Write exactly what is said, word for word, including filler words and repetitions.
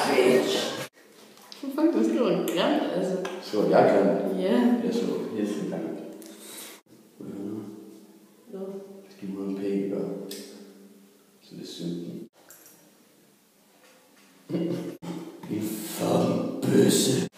Bitch! Fuck, det skriver en grimt, altså. Skriver jeg grimt? Ja. Jeg så helt grimt. Nå. Jeg skal uden pæk og... Så det er sytten. En fucking bøsse.